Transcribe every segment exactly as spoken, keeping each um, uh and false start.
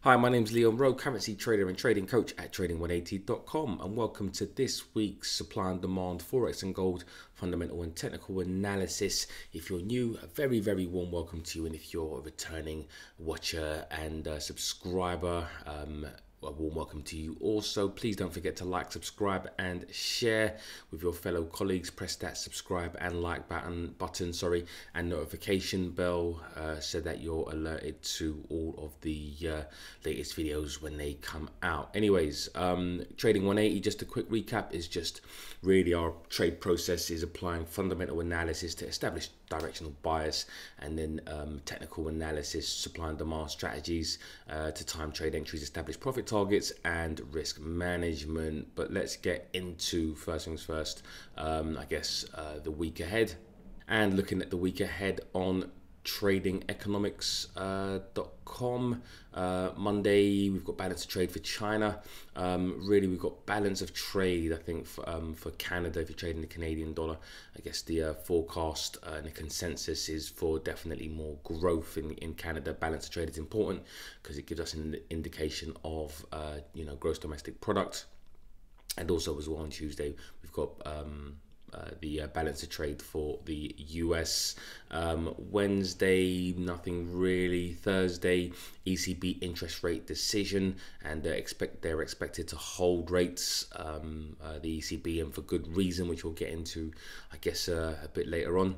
Hi, my name's Leon Rowe, currency trader and trading coach at trading one eighty dot com, and welcome to this week's supply and demand Forex and gold fundamental and technical analysis. If you're new, a very, very warm welcome to you, and if you're a returning watcher and uh, subscriber, um, a warm welcome to you also. Please don't forget to like, subscribe and share with your fellow colleagues. Press that subscribe and like button button sorry and notification bell uh, so that you're alerted to all of the uh, latest videos when they come out. Anyways, um trading one eighty, just a quick recap, is just really our trade process is applying fundamental analysis to establish directional bias, and then um, technical analysis, supply and demand strategies uh, to time trade entries, establish profit targets and risk management. But let's get into first things first, um, I guess uh, the week ahead, and looking at the week ahead on trading economics dot com. Uh, uh, Monday we've got balance of trade for China. Um, really we've got balance of trade, I think, for, um, for Canada. If you're trading the Canadian dollar, I guess the uh, forecast uh, and the consensus is for definitely more growth in, in Canada. Balance of trade is important because it gives us an indication of uh, you know, gross domestic product. And also as well on Tuesday we've got um, Uh, the uh, balance of trade for the U S. Um, Wednesday, nothing really. Thursday, E C B interest rate decision, and they're expect they're expected to hold rates, um, uh, the E C B, and for good reason, which we'll get into, I guess, uh, a bit later on.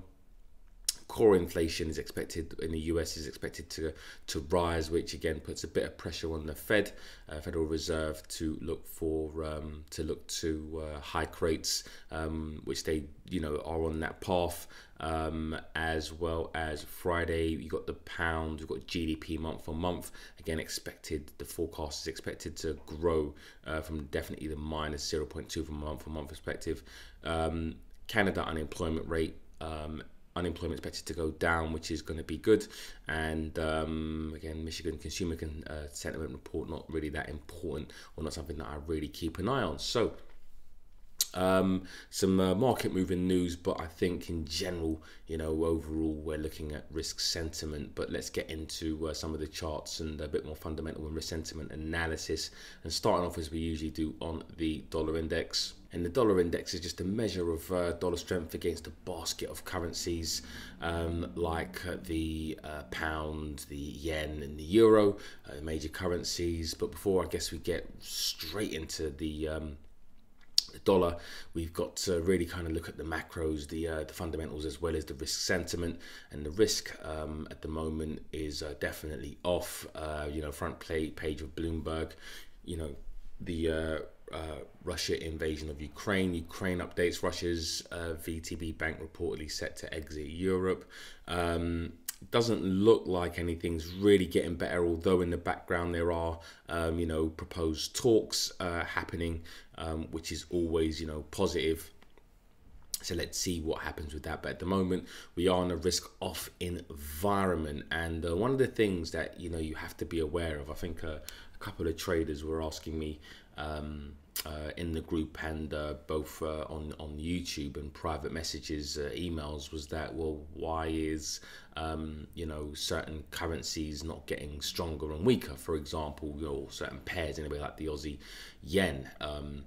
Core inflation is expected in the U S is expected to to rise, which again puts a bit of pressure on the Fed, uh, Federal Reserve, to look for um, to look to uh, hike rates, um, which they you know are on that path. Um, as well as Friday, you got the pound, you've got G D P month on month. Again, expected the forecast is expected to grow uh, from definitely the minus zero point two from a month on month perspective. Um, Canada unemployment rate. Um, Unemployment expected to go down, which is going to be good. And um, again, Michigan consumer con uh, sentiment report, not really that important, or not something that I really keep an eye on. So um, some uh, market moving news, but I think in general, you know, overall we're looking at risk sentiment. But let's get into uh, some of the charts and a bit more fundamental and risk sentiment analysis. And starting off as we usually do on the dollar index. And the dollar index is just a measure of uh, dollar strength against a basket of currencies um, like uh, the uh, pound, the yen and the euro, uh, major currencies. But before I guess we get straight into the um, the dollar, we've got to really kind of look at the macros, the uh, the fundamentals, as well as the risk sentiment. And the risk um, at the moment is uh, definitely off. Uh, you know, front play, page of Bloomberg, you know, the uh, uh, Russia invasion of Ukraine. Ukraine updates, Russia's uh, V T B bank reportedly set to exit Europe. Um, doesn't look like anything's really getting better, although in the background there are, um, you know, proposed talks uh, happening, um, which is always, you know, positive. So let's see what happens with that. But at the moment, we are in a risk-off environment. And uh, one of the things that, you know, you have to be aware of, I think uh, a couple of traders were asking me um, uh, in the group and uh, both uh, on, on YouTube and private messages, uh, emails, was that, well, why is, um, you know, certain currencies not getting stronger and weaker? For example, you know, certain pairs, anyway, like the Aussie yen. Um,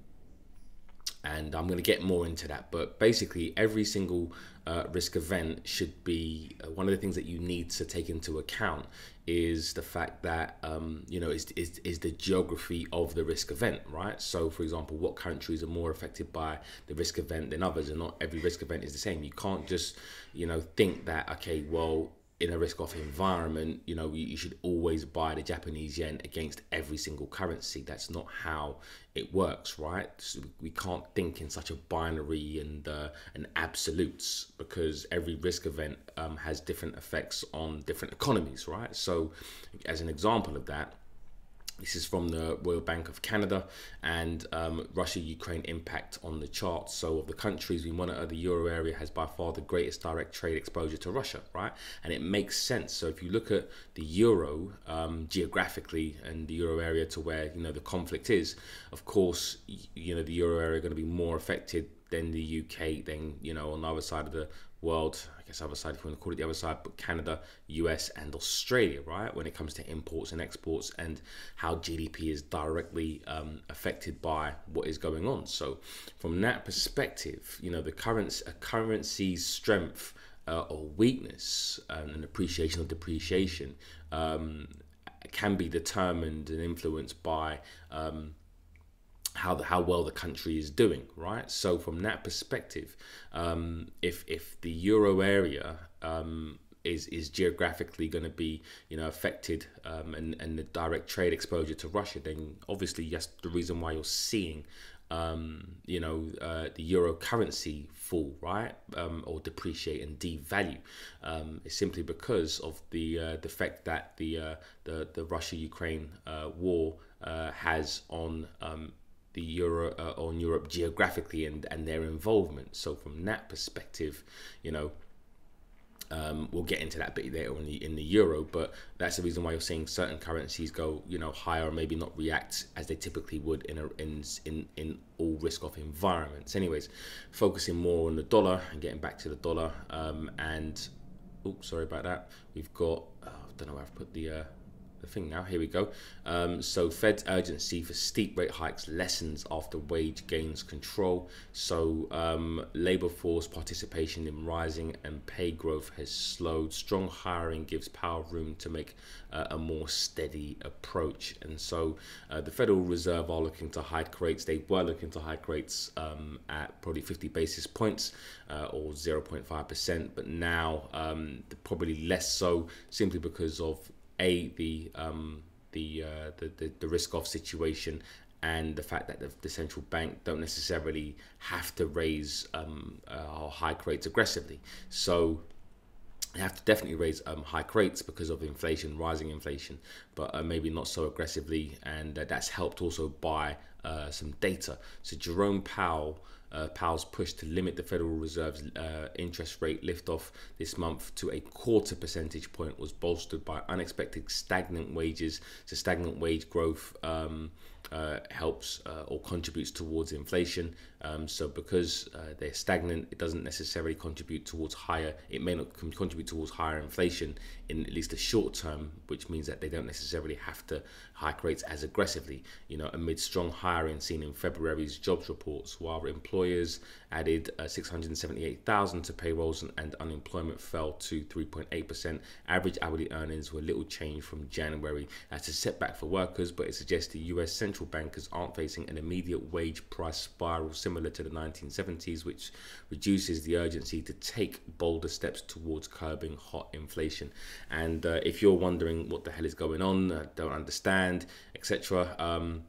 and I'm going to get more into that, but basically every single uh, risk event should be uh, one of the things that you need to take into account is the fact that um, you know is, is is the geography of the risk event, right? So for example, what countries are more affected by the risk event than others, and not every risk event is the same. You can't just you know think that, okay, well, in a risk-off environment, you know, you, you should always buy the Japanese yen against every single currency. That's not how it works, right? So we can't think in such a binary and uh, and absolutes, because every risk event um, has different effects on different economies, right? So, as an example of that, this is from the Royal Bank of Canada, and um, Russia-Ukraine impact on the charts. So of the countries we monitor, the euro area has by far the greatest direct trade exposure to Russia, right? And it makes sense. So if you look at the euro um, geographically and the euro area to where, you know, the conflict is, of course, you know, the euro area are going to be more affected than the U K, then, you know, on the other side of the world, I guess other side if you want to call it the other side, but Canada, U S and Australia, right, when it comes to imports and exports and how G D P is directly um, affected by what is going on. So from that perspective, you know, the currency, a currency's strength uh, or weakness and an appreciation or depreciation um, can be determined and influenced by um, how the, how well the country is doing, right? So from that perspective, um, if if the euro area um, is is geographically going to be, you know, affected um, and and the direct trade exposure to Russia, then obviously that's the reason why you're seeing um, you know uh, the euro currency fall, right, um, or depreciate and devalue. Um, it's simply because of the uh, the fact that the uh, the the Russia-Ukraine uh, war uh, has on um, the euro uh, on Europe geographically and and their involvement. So from that perspective, you know, um, we'll get into that bit later in the in the euro, but that's the reason why you're seeing certain currencies go, you know, higher or maybe not react as they typically would in a, in in in all risk-off environments. Anyways, focusing more on the dollar and getting back to the dollar, um, and oops, sorry about that. We've got oh, I don't know where I've put the. Uh, The thing now, here we go. Um, so Fed's urgency for steep rate hikes lessens after wage gains control. So um, labor force participation in rising and pay growth has slowed. Strong hiring gives power room to make uh, a more steady approach. And so uh, the Federal Reserve are looking to hike rates. They were looking to hike rates um, at probably fifty basis points uh, or zero point five percent, but now um, probably less so, simply because of A, the um, the, uh, the the the risk-off situation, and the fact that the, the central bank don't necessarily have to raise um, uh, or hike rates aggressively. So they have to definitely raise um, hike rates because of inflation, rising inflation, but uh, maybe not so aggressively, and uh, that's helped also by uh, some data. So Jerome Powell. Uh, Powell's push to limit the Federal Reserve's uh, interest rate liftoff this month to a quarter percentage point was bolstered by unexpected stagnant wages. So stagnant wage growth um, uh, helps uh, or contributes towards inflation. Um, so because uh, they're stagnant, it doesn't necessarily contribute towards higher, it may not contribute towards higher inflation in at least the short term, which means that they don't necessarily have to hike rates as aggressively, you know, amid strong hiring seen in February's jobs reports, while employers added uh, six hundred seventy-eight thousand to payrolls and, and unemployment fell to three point eight percent. Average hourly earnings were little change from January. That's a setback for workers, but it suggests the U S central bankers aren't facing an immediate wage price spiral similar to the nineteen seventies, which reduces the urgency to take bolder steps towards curbing hot inflation. And uh, if you're wondering what the hell is going on, uh, don't understand, et cetera, um,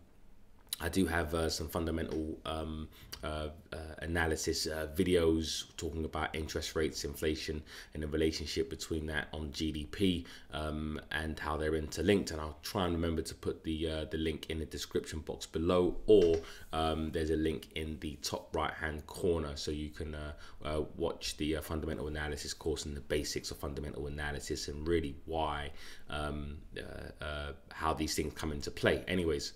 I do have uh, some fundamental um, uh, uh, analysis uh, videos talking about interest rates, inflation, and the relationship between that on G D P um, and how they're interlinked. And I'll try and remember to put the uh, the link in the description box below, or um, there's a link in the top right hand corner, so you can uh, uh, watch the uh, fundamental analysis course and the basics of fundamental analysis and really why um, uh, uh, how these things come into play. Anyways,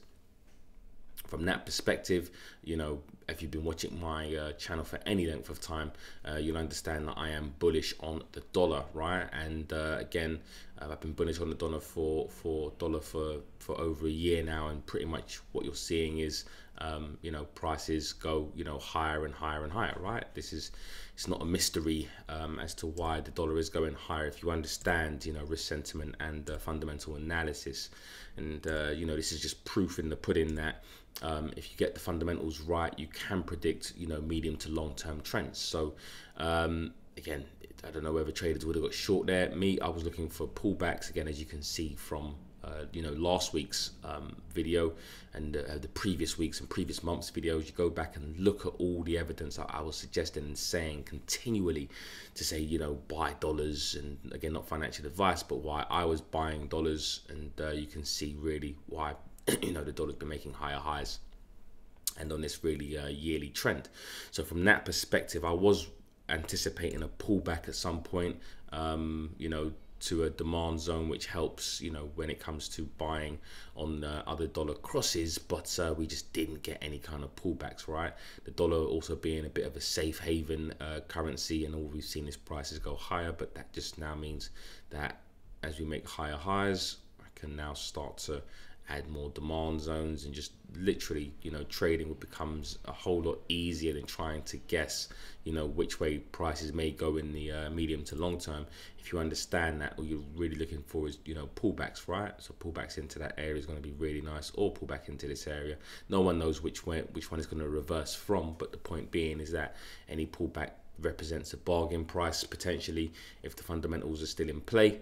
from that perspective, you know, if you've been watching my uh, channel for any length of time, uh, you'll understand that I am bullish on the dollar, right? And uh, again, uh, I've been bullish on the dollar for for dollar for for over a year now, and pretty much what you're seeing is, um, you know, prices go, you know, higher and higher and higher, right? This is, it's not a mystery um, as to why the dollar is going higher if you understand, you know, risk sentiment and uh, fundamental analysis. And uh, you know, this is just proof in the pudding that um, if you get the fundamentals right, you can predict, you know, medium to long term trends. So um, again, I don't know whether traders would have got short there. Me, I was looking for pullbacks again, as you can see from uh, you know, last week's um, video and uh, the previous weeks and previous months videos. You go back and look at all the evidence I, I was suggesting and saying continually to say, you know, buy dollars, and again, not financial advice, but why I was buying dollars, and uh, you can see really why you know, the dollar's been making higher highs and on this really uh, yearly trend. So from that perspective, I was anticipating a pullback at some point, um, you know, to a demand zone, which helps, you know, when it comes to buying on uh, other dollar crosses, but uh, we just didn't get any kind of pullbacks, right? The dollar also being a bit of a safe haven uh, currency, and all we've seen is prices go higher, but that just now means that as we make higher highs, I can now start to add more demand zones, and just literally, you know, trading becomes a whole lot easier than trying to guess, you know, which way prices may go in the uh, medium to long term. If you understand that, all you're really looking for is, you know, pullbacks, right? So pullbacks into that area is going to be really nice, or pullback into this area. No one knows which way, which one is going to reverse from, but the point being is that any pullback represents a bargain price potentially if the fundamentals are still in play.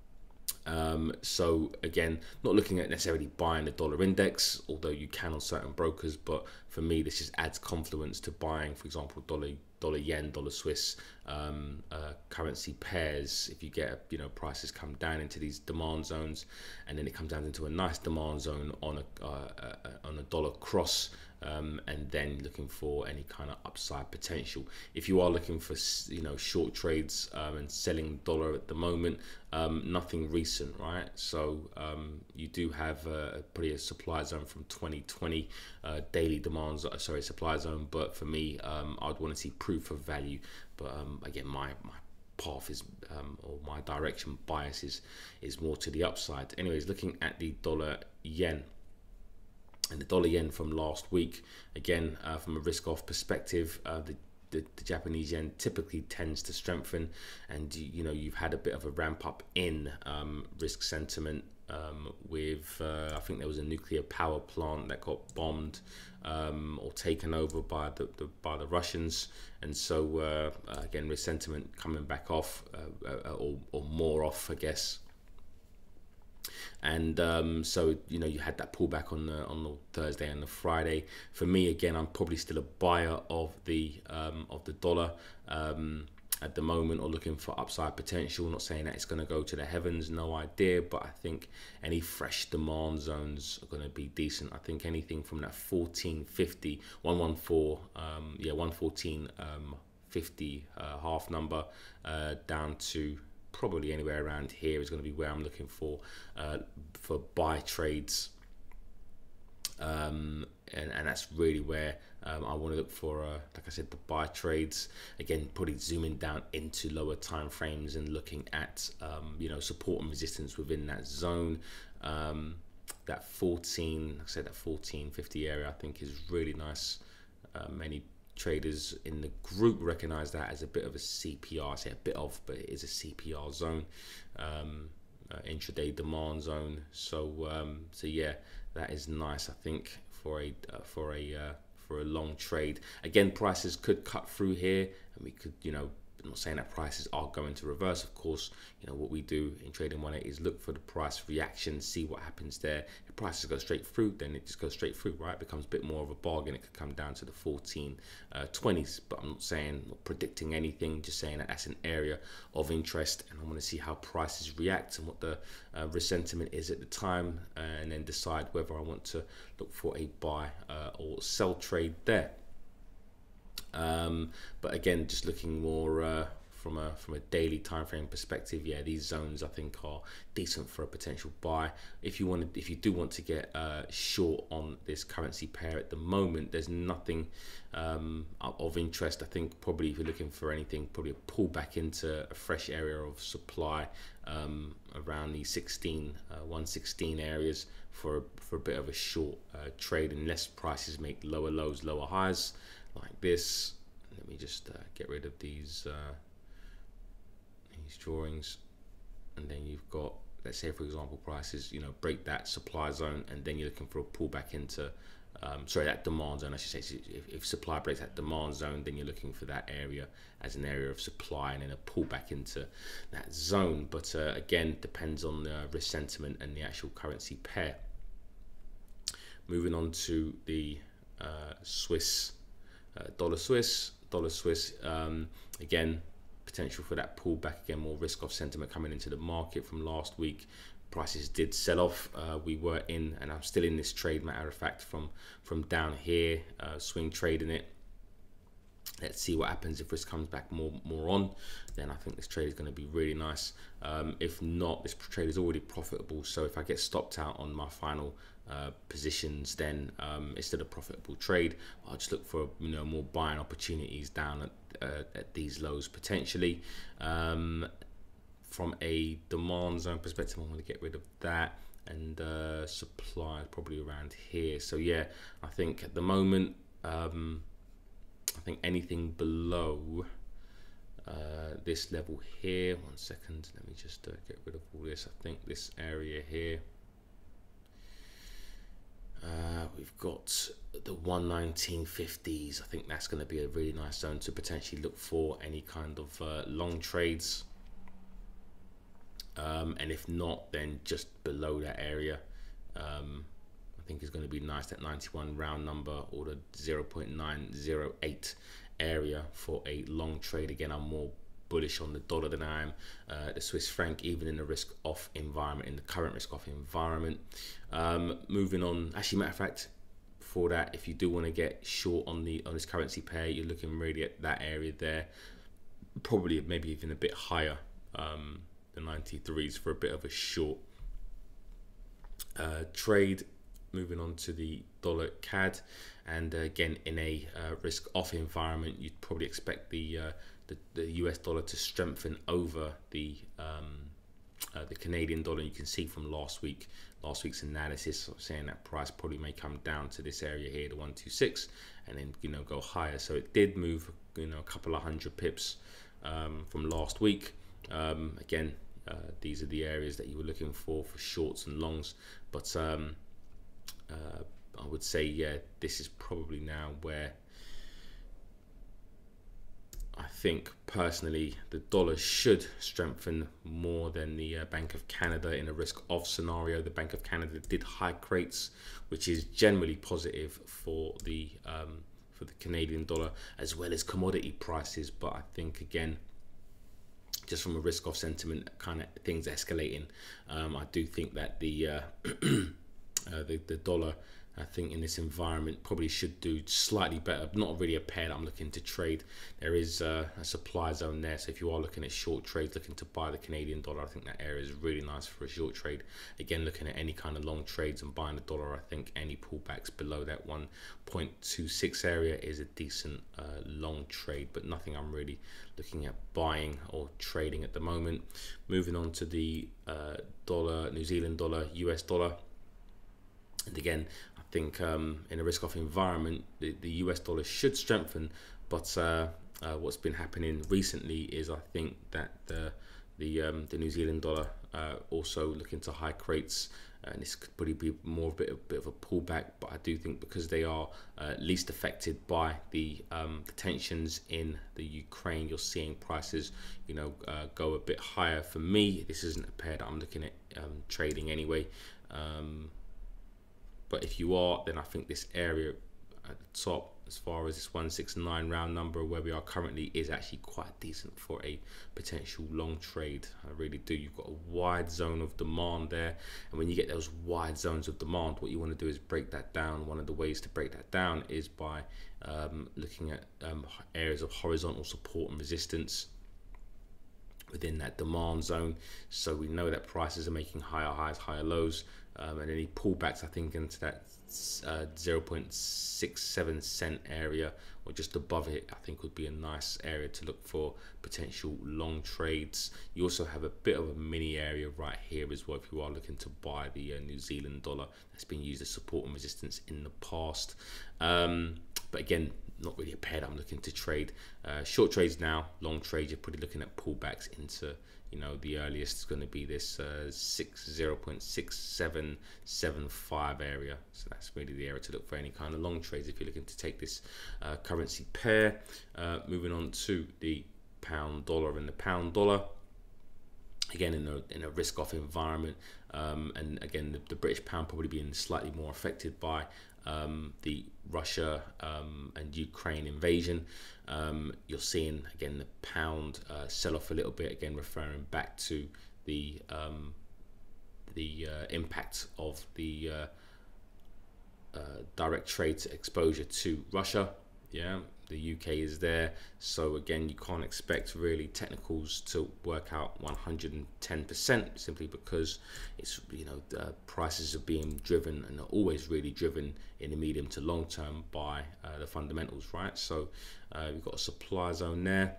Um, so again, not looking at necessarily buying the dollar index, although you can on certain brokers, but for me this just adds confluence to buying, for example, dollar dollar yen, dollar Swiss um, uh, currency pairs. If you get, you know, prices come down into these demand zones, and then it comes down into a nice demand zone on a uh, uh, on a dollar cross. Um, and then looking for any kind of upside potential. If you are looking for, you know, short trades um, and selling dollar at the moment, um, nothing recent, right? So um, you do have uh, probably a supply zone from twenty twenty, uh, daily demands, sorry, supply zone. But for me, um, I'd want to see proof of value. But um, again, my my path is um, or my direction bias is is more to the upside. Anyways, looking at the dollar yen. And the dollar yen from last week, again, uh, from a risk off perspective, uh, the, the, the Japanese yen typically tends to strengthen, and you, you know, you've had a bit of a ramp up in um, risk sentiment um, with, uh, I think there was a nuclear power plant that got bombed um, or taken over by the, the by the Russians, and so uh, again, risk sentiment coming back off uh, uh, or, or more off, I guess. And um, so, you know, you had that pullback on the on the Thursday and the Friday. For me, again, I'm probably still a buyer of the um, of the dollar um, at the moment, or looking for upside potential. Not saying that it's going to go to the heavens, no idea, but I think any fresh demand zones are going to be decent. I think anything from that fourteen fifty, one fourteen, um, yeah, one fourteen um, fifty uh, half number uh, down to probably anywhere around here is going to be where I'm looking for uh, for buy trades, um, and, and that's really where um, I want to look for, uh, like I said, the buy trades. Again, probably zooming down into lower time frames and looking at um, you know, support and resistance within that zone. Um, that fourteen, like I said, that fourteen fifty area, I think is really nice. Uh, many traders in the group recognize that as a bit of a C P R. I say a bit of, but it is a C P R zone, um, uh, intraday demand zone. So, um, so yeah, that is nice. I think for a uh, for a uh, for a long trade. Again, prices could cut through here, and we could, you know, I'm not saying that prices are going to reverse. Of course, you know, what we do in Trading one eighty is look for the price reaction, see what happens there. If prices go straight through, then it just goes straight through, right? It becomes a bit more of a bargain. It could come down to the fourteen twenties, but I'm not saying, not predicting anything, just saying that that's an area of interest, and I want to see how prices react and what the uh, risk sentiment is at the time, uh, and then decide whether I want to look for a buy uh, or sell trade there. Um, but again, just looking more uh, from a from a daily time frame perspective, yeah, these zones I think are decent for a potential buy. If you want to, if you do want to get uh, short on this currency pair at the moment, there's nothing um, of interest. I think probably if you're looking for anything, probably a pullback into a fresh area of supply um, around the sixteen, uh, one sixteen areas for a, for a bit of a short uh, trade, unless prices make lower lows, lower highs. Like this. Let me just uh, get rid of these uh, these drawings, and then you've got, let's say for example, prices, you know, break that supply zone, and then you're looking for a pullback into um, sorry, that demand zone, I should say. If, if supply breaks that demand zone, then you're looking for that area as an area of supply, and then a pullback into that zone. But uh, again, depends on the risk sentiment and the actual currency pair. Moving on to the uh, Swiss. Uh, dollar Swiss, dollar Swiss, um, again, potential for that pullback, again, more risk off sentiment coming into the market from last week. Prices did sell off. Uh, we were in, and I'm still in this trade, matter of fact, from from down here, uh, swing trading it. Let's see what happens if risk comes back more more on. Then I think this trade is going to be really nice. Um, if not, this trade is already profitable. So if I get stopped out on my final uh, positions, then um, it's still a profitable trade. I'll just look for you know more buying opportunities down at, uh, at these lows potentially. Um, from a demand zone perspective, I want to get rid of that, and uh, supply probably around here. So yeah, I think at the moment. Um, I think anything below uh, this level here, one second, let me just uh, get rid of all this. I think this area here, uh, we've got the one nineteen fifties. I think that's going to be a really nice zone to potentially look for any kind of uh, long trades. Um, and if not, then just below that area. Um, I think is going to be nice, that ninety-one round number or the zero point nine zero eight area for a long trade. Again, I'm more bullish on the dollar than I am uh, the Swiss franc, even in the risk off environment, in the current risk off environment. Um, moving on, actually, matter of fact, for that, if you do want to get short on the on this currency pair, you're looking really at that area there, probably maybe even a bit higher, um, the ninety-threes for a bit of a short uh, trade. Moving on to the dollar C A D, and uh, again in a uh, risk off environment, you'd probably expect the, uh, the the U S dollar to strengthen over the um, uh, the Canadian dollar. You can see from last week last week's analysis saying that price probably may come down to this area here, the one two six, and then you know go higher. So it did move you know a couple of hundred pips um, from last week. Um, again, uh, these are the areas that you were looking for for shorts and longs, but um, Uh, I would say, yeah, this is probably now where I think personally the dollar should strengthen more than the uh, Bank of Canada in a risk off scenario. The Bank of Canada did hike rates, which is generally positive for the um, for the Canadian dollar as well as commodity prices. But I think again, just from a risk off sentiment, kind of things escalating, um, I do think that the uh, Uh, the, the dollar, I think in this environment probably should do slightly better. Not really a pair that I'm looking to trade. There is uh, a supply zone there, so if you are looking at short trades, looking to buy the Canadian dollar, I think that area is really nice for a short trade. Again, looking at any kind of long trades and buying the dollar, I think any pullbacks below that one point two six area is a decent uh, long trade, but nothing I'm really looking at buying or trading at the moment. Moving on to the uh, dollar, New Zealand dollar, U S dollar. And again, I think um, in a risk-off environment, the, the U S dollar should strengthen. But uh, uh, what's been happening recently is I think that the the, um, the New Zealand dollar uh, also looking to hike rates, and this could probably be more of a bit, a bit of a pullback. But I do think because they are uh, least affected by the, um, the tensions in the Ukraine, you're seeing prices, you know, uh, go a bit higher. For me, this isn't a pair that I'm looking at um, trading anyway. Um, But if you are, then I think this area at the top, as far as this one six nine round number where we are currently, is actually quite decent for a potential long trade. I really do. You've got a wide zone of demand there. And when you get those wide zones of demand, what you want to do is break that down. One of the ways to break that down is by um, looking at um, areas of horizontal support and resistance within that demand zone. So we know that prices are making higher highs, higher lows. Um, and any pullbacks, I think, into that uh, zero point six seven cent area or just above it, I think would be a nice area to look for potential long trades. You also have a bit of a mini area right here as well if you are looking to buy the uh, New Zealand dollar. That's been used as support and resistance in the past. Um, but again, not really a pair that I'm looking to trade. Uh, short trades now, long trades, you're probably looking at pullbacks into, you know, the earliest is going to be this uh, zero point six seven seven five area. So that's really the area to look for any kind of long trades if you're looking to take this uh, currency pair. Uh, moving on to the pound dollar, and the pound dollar, again in a in a risk off environment, um, and again the, the British pound probably being slightly more affected by um, the Russia um, and Ukraine invasion. Um, you're seeing again the pound uh, sell off a little bit, again referring back to the um, the uh, impact of the uh, uh, direct trade exposure to Russia. Yeah, the U K is there. So again, you can't expect really technicals to work out one hundred ten percent simply because it's, you know, the prices are being driven and are always really driven in the medium to long term by uh, the fundamentals, right? So uh, we've got a supply zone there.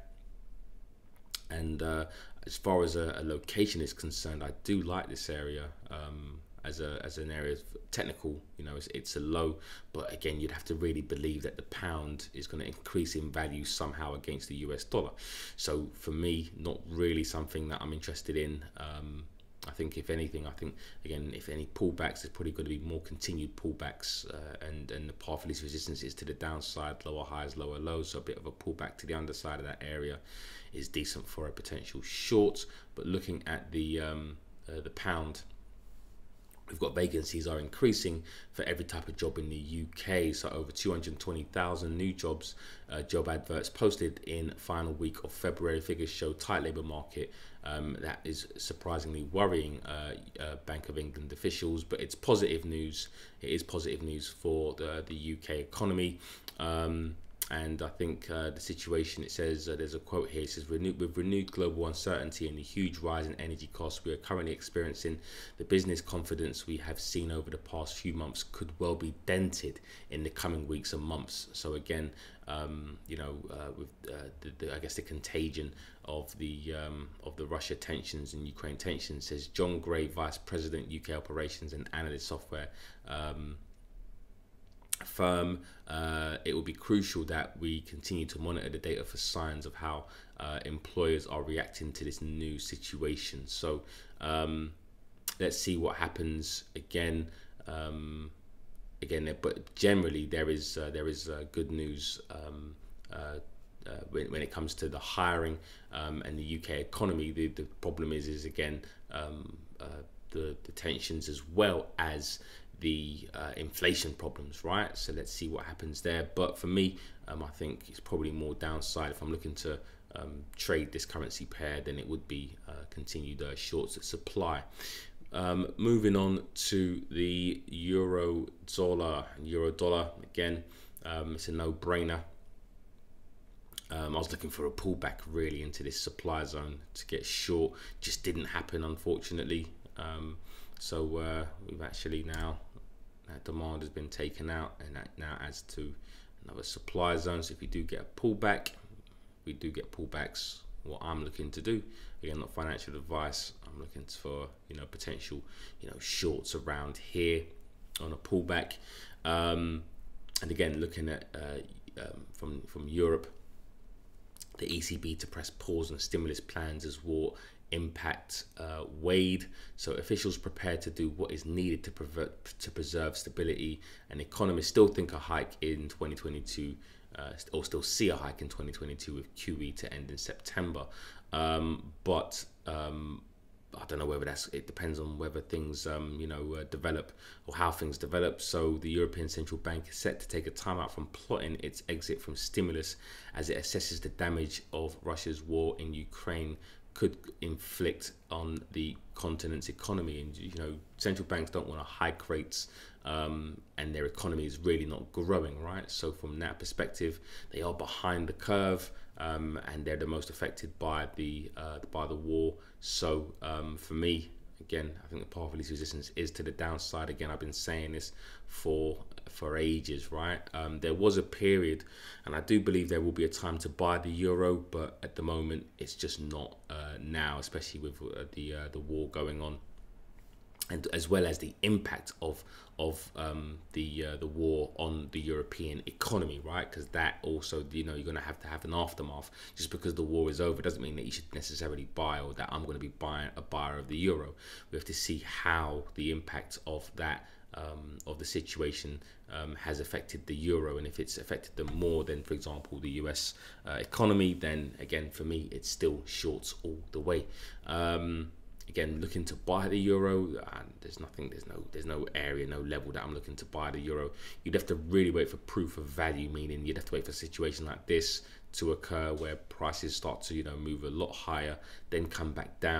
And uh, as far as a, a location is concerned, I do like this area. Um, as a as an area of technical, you know, it's, it's a low, but again, you'd have to really believe that the pound is going to increase in value somehow against the U S dollar. So for me, not really something that I'm interested in. um I think if anything, I think again, if any pullbacks, there's probably going to be more continued pullbacks, uh, and and the path of least resistance is to the downside, lower highs, lower lows. So a bit of a pullback to the underside of that area is decent for a potential short. But looking at the um, uh, the pound, we've got vacancies are increasing for every type of job in the U K. So over two hundred twenty thousand new jobs, uh, job adverts posted in final week of February. Figures show tight labour market. Um, that is surprisingly worrying uh, uh, Bank of England officials, but it's positive news. It is positive news for the, the U K economy. Um, And I think uh, the situation, it says, uh, there's a quote here, it says, Renew with renewed global uncertainty and the huge rise in energy costs we are currently experiencing, the business confidence we have seen over the past few months could well be dented in the coming weeks and months. So again, um, you know, uh, with uh, the, the, I guess the contagion of the um, of the Russia tensions and Ukraine tensions, says John Gray, Vice President, U K Operations and Analyst Software um, firm. Uh, it will be crucial that we continue to monitor the data for signs of how uh, employers are reacting to this new situation. So um, let's see what happens again. Um, again, but generally there is uh, there is uh, good news um, uh, uh, when, when it comes to the hiring um, and the U K economy. The, the problem is is again um, uh, the the tensions as well as the uh, inflation problems, right? So let's see what happens there. But for me, um, I think it's probably more downside if I'm looking to um, trade this currency pair, then it would be uh, continued uh, shorts at supply. Um, moving on to the euro dollar. Euro dollar again, um, it's a no-brainer. Um, I was looking for a pullback really into this supply zone to get short. Just didn't happen, unfortunately. Um, so uh, we've actually now, that demand has been taken out, and that now adds to another supply zone. So if we do get a pullback, we do get pullbacks. What I'm looking to do, again, not financial advice, I'm looking for, you know, potential, you know, shorts around here on a pullback. Um, and again, looking at uh, um, from from Europe, the E C B to press pause on stimulus plans as war impact uh, Wade. So officials prepared to do what is needed to, prevent, to preserve stability, and economists still think a hike in twenty twenty-two, uh, or still see a hike in twenty twenty-two with Q E to end in September. Um, but um, I don't know whether that's, it depends on whether things, um, you know, uh, develop or how things develop. So the European Central Bank is set to take a timeout from plotting its exit from stimulus as it assesses the damage of Russia's war in Ukraine could inflict on the continent's economy. And, you know, central banks don't want to hike rates um, and their economy is really not growing, right? So from that perspective, they are behind the curve. Um, and they're the most affected by the uh, by the war. So um, for me, again, I think the path of least resistance is to the downside. Again, I've been saying this for for ages, right? Um, there was a period, and I do believe there will be a time to buy the euro, but at the moment, it's just not uh, now, especially with uh, the uh, the war going on, and as well as the impact of of um, the uh, the war on the European economy, right? Because that also, you know, you're going to have to have an aftermath. Just because the war is over doesn't mean that you should necessarily buy, or that I'm going to be buying a buyer of the euro. We have to see how the impact of that um, of the situation um, has affected the euro, and if it's affected them more than, for example, the U S uh, economy, then again, for me, it's still shorts all the way. Um, Again, looking to buy the euro, and there's nothing, there's no, there's no area, no level that I'm looking to buy the euro. You'd have to really wait for proof of value, meaning you'd have to wait for a situation like this to occur where prices start to, you know, move a lot higher, then come back down.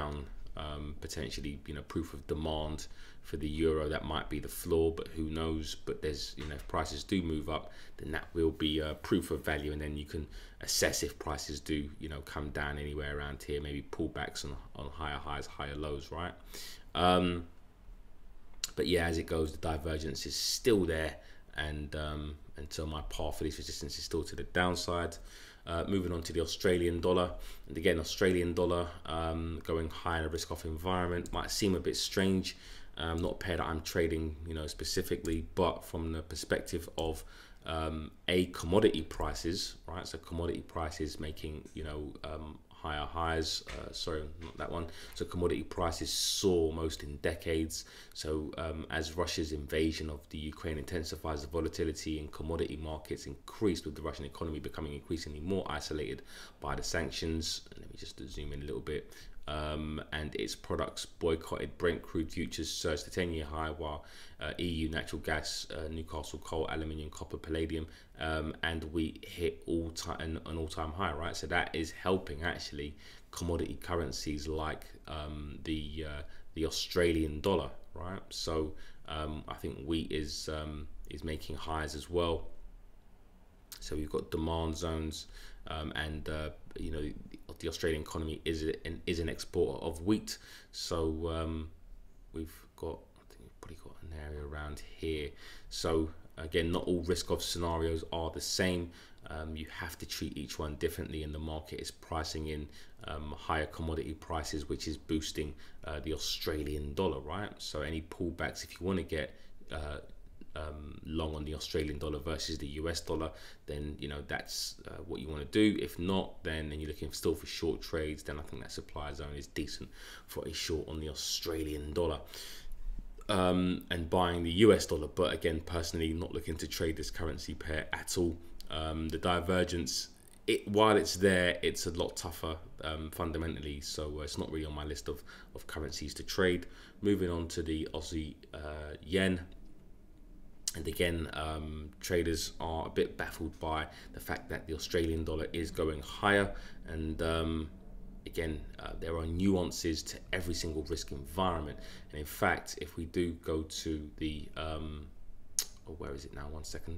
um, potentially, you know, proof of demand for the euro. That might be the floor, but who knows? But there's, you know, if prices do move up, then that will be a proof of value, and then you can assess if prices do, you know, come down anywhere around here, maybe pullbacks on on higher highs, higher lows, right? Um, but yeah, as it goes, the divergence is still there, and um, until my path for this resistance is still to the downside. Uh, moving on to the Australian dollar, and again, Australian dollar um, going high in a risk-off environment might seem a bit strange. Um, not a pair that I'm trading, you know, specifically, but from the perspective of um, a commodity prices, right? So commodity prices making, you know, um, higher highs. Uh, sorry, not that one. So commodity prices soar most in decades. So um, as Russia's invasion of the Ukraine intensifies, the volatility in commodity markets increased, with the Russian economy becoming increasingly more isolated by the sanctions. Let me just zoom in a little bit. Um, and its products boycotted. Brent crude futures surged to ten-year high, while uh, E U natural gas, uh, Newcastle coal, aluminium, copper, palladium, um, and wheat hit all time an, an all-time high. Right, so that is helping actually commodity currencies like um, the uh, the Australian dollar. Right, so um, I think wheat is um, is making highs as well. So we've got demand zones, um, and uh, you know, the Australian economy is an is an exporter of wheat. So um, we've got, I think we've probably got an area around here. So again, not all risk-off scenarios are the same. Um, you have to treat each one differently, and the market is pricing in um, higher commodity prices, which is boosting uh, the Australian dollar, right? So any pullbacks, if you want to get uh, Um, long on the Australian dollar versus the U S dollar, then you know that's uh, what you want to do. If not, then and you're looking still for short trades, then I think that supply zone is decent for a short on the Australian dollar, um, and buying the U S dollar. But again, personally, not looking to trade this currency pair at all. Um, the divergence, it while it's there, it's a lot tougher um, fundamentally, so uh, it's not really on my list of of currencies to trade. Moving on to the Aussie uh, yen. And again, um, traders are a bit baffled by the fact that the Australian dollar is going higher. And um, again, uh, there are nuances to every single risk environment. And in fact, if we do go to the, um, oh, where is it now? One second.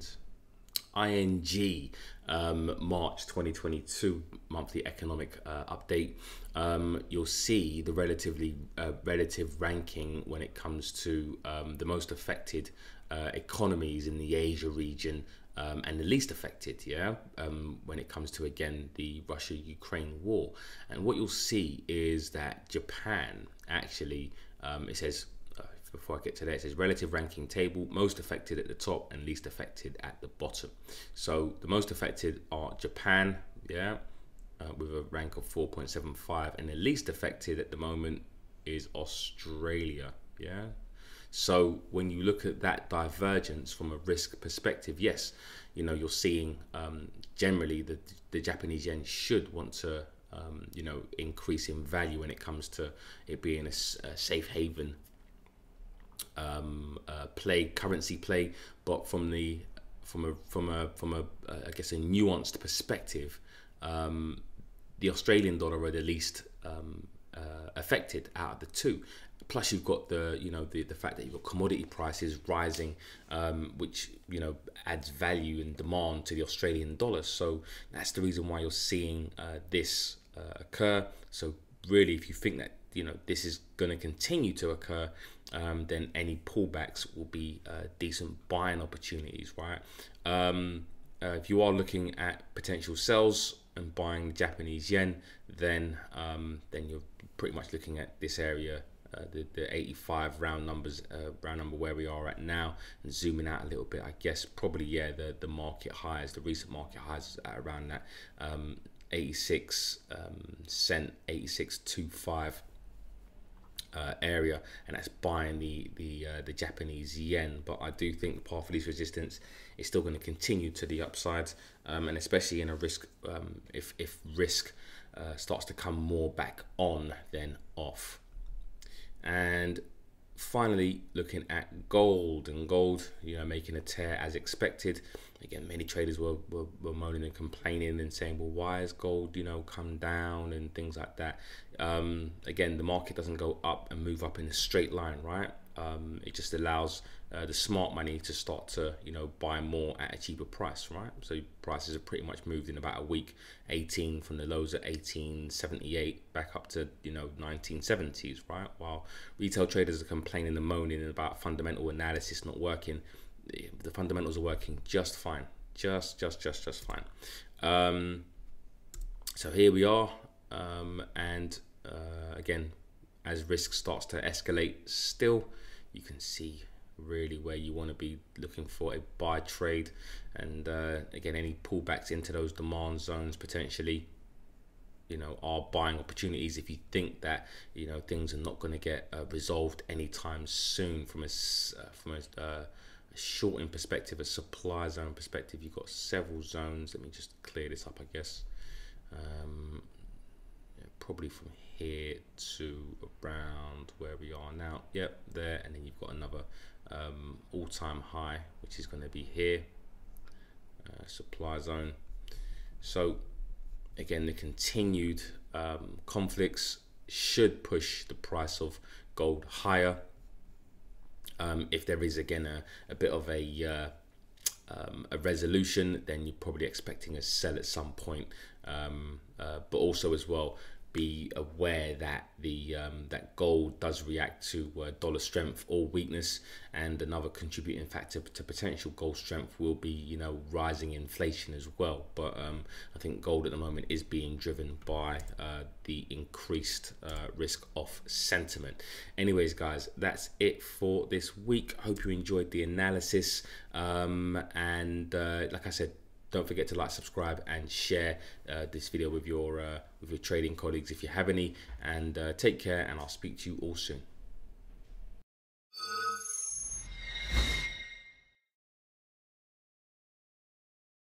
I N G um, March twenty twenty-two monthly economic uh, update, um, you'll see the relatively uh, relative ranking when it comes to um, the most affected uh, economies in the Asia region, um, and the least affected, yeah, um, when it comes to, again, the Russia-Ukraine war. And what you'll see is that Japan actually, um, it says, before I get to that, it says relative ranking table, most affected at the top and least affected at the bottom. So the most affected are Japan, yeah, uh, with a rank of four point seven five, and the least affected at the moment is Australia, yeah. So when you look at that divergence from a risk perspective, yes, you know, you're seeing um, generally the, the Japanese yen should want to um, you know, increase in value when it comes to it being a, a safe haven Um, uh, play, currency play, but from the from a from a from a uh, I guess a nuanced perspective, um, the Australian dollar are the least um, uh, affected out of the two. Plus, you've got the you know the the fact that you've got commodity prices rising, um, which you know adds value and demand to the Australian dollar. So that's the reason why you're seeing uh, this uh, occur. So really, if you think that you know this is going to continue to occur, um, then any pullbacks will be uh, decent buying opportunities, right? Um, uh, if you are looking at potential sells and buying Japanese yen, then um, then you're pretty much looking at this area, uh, the the eighty-five round numbers, uh, round number where we are at now, and zooming out a little bit, I guess probably yeah the the market highs, the recent market highs at around that um, eighty-six um, cent, eighty-six twenty-five. Uh, area, and that's buying the the uh, the Japanese yen. But I do think the path of least resistance is still going to continue to the upside, um, and especially in a risk, um, if if risk uh, starts to come more back on than off. And finally, looking at gold, and gold, you know, making a tear as expected. Again, many traders were, were, were moaning and complaining and saying, well, why has gold, you know, come down and things like that. Um, again, the market doesn't go up and move up in a straight line, right? Um, it just allows uh, the smart money to start to, you know, buy more at a cheaper price, right? So prices have pretty much moved in about a week. eighteen from the lows at eighteen seventy-eight back up to, you know, nineteen seventies, right? While retail traders are complaining and moaning about fundamental analysis not working, the fundamentals are working just fine, just, just, just, just fine. Um, so here we are, um, and uh, again, as risk starts to escalate, still, you can see really where you want to be looking for a buy trade, and uh, again, any pullbacks into those demand zones potentially, you know, are buying opportunities if you think that, you know, things are not going to get uh, resolved anytime soon. From a uh, from a, uh, a shorting perspective, a supply zone perspective, you've got several zones. Let me just clear this up, I guess. Um, yeah, probably from here to around where we are now. Yep, there, and then you've got another um, all-time high, which is going to be here, uh, supply zone. So again, the continued um, conflicts should push the price of gold higher. Um, if there is again a, a bit of a uh, um, a resolution, then you're probably expecting a sell at some point. Um, uh, but also as well, be aware that the um, that gold does react to uh, dollar strength or weakness, and another contributing factor to potential gold strength will be, you know, rising inflation as well. But um, I think gold at the moment is being driven by uh, the increased uh, risk off sentiment. Anyways, guys, that's it for this week. Hope you enjoyed the analysis, um, and uh, like I said, don't forget to like, subscribe, and share uh, this video with your uh, with your trading colleagues if you have any. And uh, take care, and I'll speak to you all soon.